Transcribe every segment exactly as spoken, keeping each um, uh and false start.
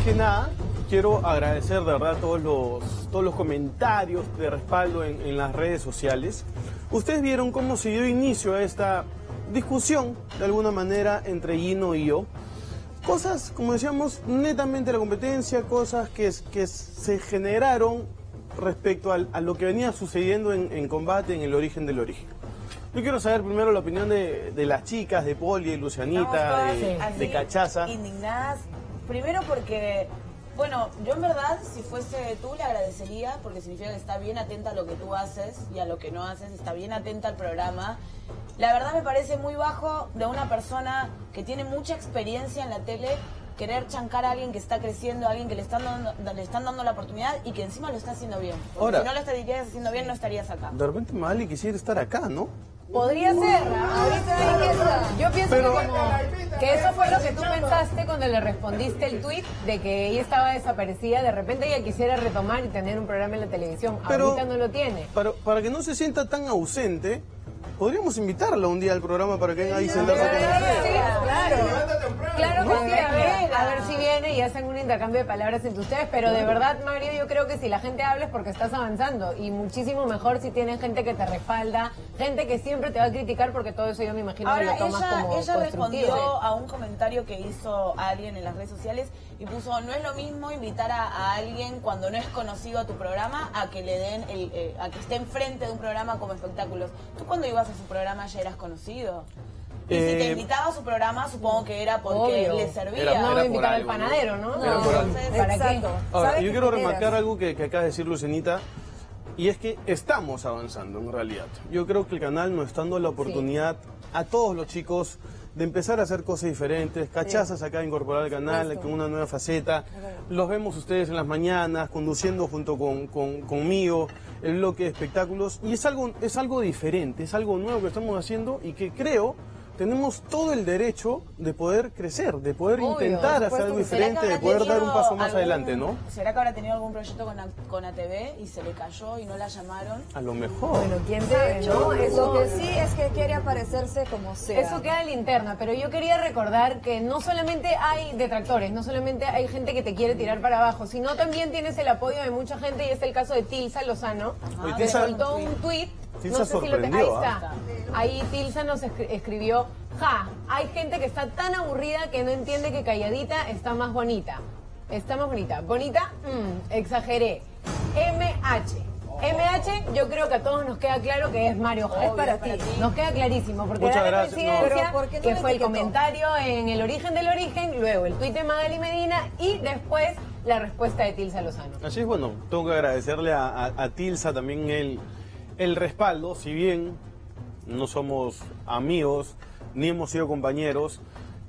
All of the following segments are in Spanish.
que nada, quiero agradecer de verdad todos los, todos los comentarios de respaldo en, en las redes sociales. Ustedes vieron cómo se dio inicio a esta discusión, de alguna manera, entre Gino y yo. Cosas, como decíamos, netamente la competencia, cosas que, que se generaron respecto al, a lo que venía sucediendo en, en combate, en el origen del origen. Yo quiero saber primero la opinión de, de las chicas, de Poli, de Lucianita, de, así, de Cachaza. Indignadas, primero porque, bueno, yo en verdad, si fuese tú, le agradecería, porque significa que está bien atenta a lo que tú haces y a lo que no haces, está bien atenta al programa. La verdad me parece muy bajo de una persona que tiene mucha experiencia en la tele, querer chancar a alguien que está creciendo, a alguien que le están dando, le están dando la oportunidad y que encima lo está haciendo bien. Porque Ahora, si no lo estarías haciendo bien, no estarías acá. De repente Magali quisiera estar acá, ¿no? Podría ser, ahorita yo pienso Pero, que, como, que eso fue lo que tú pensaste cuando le respondiste el tuit de que ella estaba desaparecida, de repente ella quisiera retomar y tener un programa en la televisión, pero, ahorita no lo tiene. Para, para que no se sienta tan ausente, podríamos invitarla un día al programa para que venga ahí sentarse con ustedes. Claro, claro que sí, a ver, a ver si viene y hacen un intercambio de palabras entre ustedes, pero de verdad, Mario, yo creo que si la gente habla es porque estás avanzando y muchísimo mejor si tienes gente que te respalda, gente que siempre te va a criticar porque todo eso yo me imagino Ahora, que lo tomas ella, como ella respondió constructivo. a un comentario que hizo alguien en las redes sociales y puso, no es lo mismo invitar a, a alguien cuando no es conocido a tu programa a que le den el, eh, a que esté enfrente de un programa como espectáculos. ¿Tú cuando ibas a su programa ya eras conocido? Y Eh, si te invitaba a su programa, supongo que era porque obvio. le servía. Era- No era voy a invitar por al algo, ¿no? panadero, ¿no? Era No, por algo. entonces, ¿para qué? Ahora, ¿Sabe yo qué quiero te remarcar quedas? algo que, que acaba de decir Lucianita, y es que estamos avanzando en realidad. Yo creo que el canal nos está dando la oportunidad a todos los chicos de empezar a hacer cosas diferentes. Cachazas acaba de incorporar al canal con una nueva faceta. Los vemos ustedes en las mañanas, conduciendo junto con, con- conmigo el bloque de espectáculos. Y es algo, es algo diferente, es algo nuevo que estamos haciendo y que creo tenemos todo el derecho de poder crecer, de poder Obvio, intentar hacer algo diferente, de poder dar un paso más adelante, ¿no? ¿Será que habrá tenido algún proyecto con, A- con A T V y se le cayó y no la llamaron? A lo mejor. Bueno, quién De sabe, hecho, ¿no? Eso, lo que sí es que quiere aparecerse como sea. eso queda linterna, pero yo quería recordar que no solamente hay detractores, no solamente hay gente que te quiere tirar para abajo, sino también tienes el apoyo de mucha gente y es el caso de Tilsa Lozano, Oye, que Tilsa- soltó un tuit. Tilsa No sé si lo te... Ahí sorprendió, está. Ahí Tilsa nos escri- escribió, ja, hay gente que está tan aburrida que no entiende que calladita está más bonita. Está más bonita. ¿Bonita? Mm, exageré. M H. M H, yo creo que a todos nos queda claro que es Mario Ja. Es para ti. Nos queda clarísimo, porque Muchas da la gracias, no. coincidencia Pero ¿por qué no que le fue el etiquetó? comentario en el origen del origen, luego el tuit de Magali Medina y después la respuesta de Tilsa Lozano. Así es, bueno, tengo que agradecerle a, a- a Tilsa también el, el respaldo, si bien no somos amigos ni hemos sido compañeros,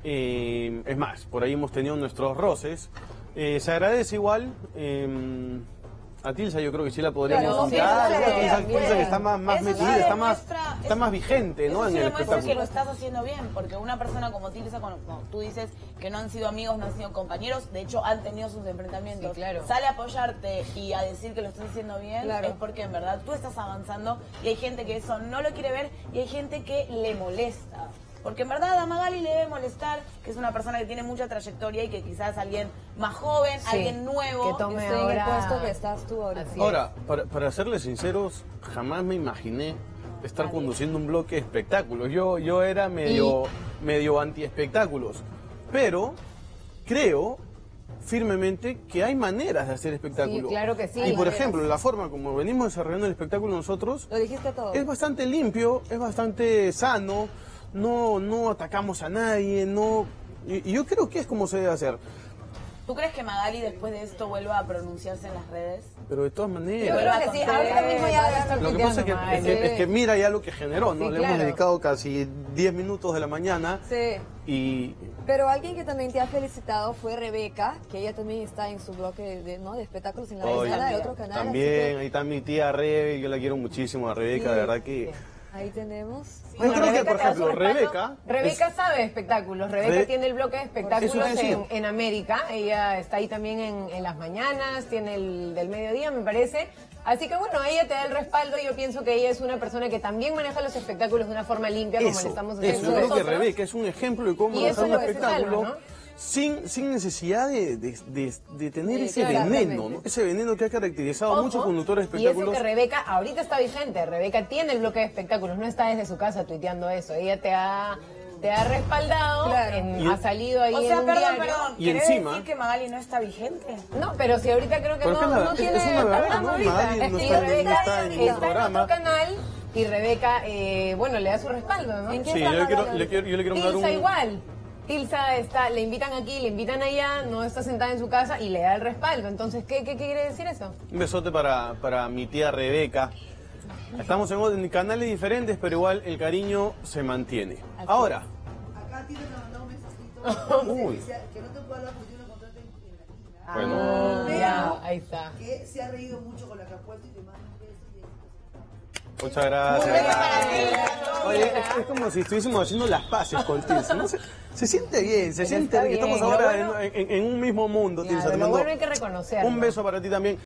eh, es más, por ahí hemos tenido nuestros roces, eh, se agradece igual. eh, A Tilsa yo creo que sí la podríamos Claro, invitar, sí, ¿no? sí, Tilsa, sí, Tilsa que está más, más Eso sí metida, está más, demuestra- está eso- más vigente, ¿no? Eso En sí el demuestra que lo espectáculo. estás haciendo bien, porque una persona como Tilsa, cuando, cuando tú dices que no han sido amigos, no han sido compañeros, de hecho han tenido sus enfrentamientos, Sí, claro. sale a apoyarte y a decir que lo estás haciendo bien, Claro. es porque en verdad tú estás avanzando y hay gente que eso no lo quiere ver y hay gente que le molesta. Porque en verdad a Magali le debe molestar que es una persona que tiene mucha trayectoria y que quizás alguien más joven, Sí, alguien nuevo, que tome Estoy en el ahora- puesto que estás tú ahorita. Así es. Ahora, para, para serles sinceros, jamás me imaginé estar conduciendo un bloque de espectáculos. Yo, yo era medio, medio anti-espectáculos, pero creo firmemente que hay maneras de hacer espectáculos. Sí, claro que sí. Y por Maneras. ejemplo, la forma como venimos desarrollando el espectáculo nosotros Lo dijiste todo. es bastante limpio, es bastante sano, no, no atacamos a nadie, no... Y, y yo creo que es como se debe hacer. ¿Tú crees que Magali después de esto vuelva a pronunciarse en las redes? Pero de todas Yo maneras... creo que sí, ahorita mismo ya... Lo que pasa es que, es, que, es que mira ya lo que generó, ¿no? Sí, Le hemos claro. dedicado casi diez minutos de la mañana Sí. y... Pero alguien que también te ha felicitado fue Rebeca, que ella también está en su bloque de, ¿no? de espectáculos en la Oye, ventana del otro canal. así también, que ahí está mi tía Rebe, yo la quiero muchísimo a Rebeca, Sí. de verdad que... ahí tenemos. Yo Bueno, creo que, Rebeca por te da su ejemplo, respaldo. Rebeca... Rebeca es- sabe de espectáculos. Rebeca Re- tiene el bloque de espectáculos Eso te decía. en, en América. Ella está ahí también en, en las mañanas, tiene el del mediodía, me parece. Así que bueno, ella te da el respaldo y yo pienso que ella es una persona que también maneja los espectáculos de una forma limpia, como Eso, le estamos eso. haciendo Yo creo que nosotros. Rebeca es un ejemplo de cómo Y eso manejar es un lo que se espectáculo salva, ¿no? sin, sin necesidad de, de, de, de tener Sí, ese claro, veneno, claramente. ¿no? Ese veneno que ha caracterizado a Ojo, muchos conductores de y eso espectáculos. que Rebeca ahorita está vigente. Rebeca tiene el bloque de espectáculos, no está desde su casa tuiteando eso. Ella te ha, te ha respaldado, Claro. en- Y- ha salido ahí O en sea, un perdón, diario. perdón. Y ¿Querés encima- decir que Magali no está vigente? No, pero si ahorita creo que Pero no, es que la- no es tiene una verdad, programa ¿no? ahorita. Magali Es no que está- no Rebeca está en ningún está en programa. otro canal y Rebeca, eh, bueno, le da su respaldo, ¿no? ¿En qué Sí, yo le canal quiero, hablan? le quiero- yo le quiero mandar Tilsa un... igual. Tilsa está, le invitan aquí, le invitan allá, no está sentada en su casa y le da el respaldo. Entonces, ¿qué, qué, qué quiere decir eso? Un besote para, para mi tía Rebeca. Estamos en, en canales diferentes, pero igual el cariño se mantiene. Ahora, Acá tienes que mandar un mensajito. Uy. Que, sea- que no te puedo hablar porque tiene un contrato en, en la esquina. bueno, Pero Ya, ahí está. que se ha reído mucho con la que ha puesto y te manda un beso y éxitos. muchas gracias. Oye, es, es como si estuviésemos haciendo las paces con Tilsa, ¿no? Se, se siente bien, se Pero siente está bien. Estamos bien, ahora lo bueno- en, en- en un mismo mundo, Tilsa. Claro, te lo mando bueno hay que reconocerlo. un beso para ti también.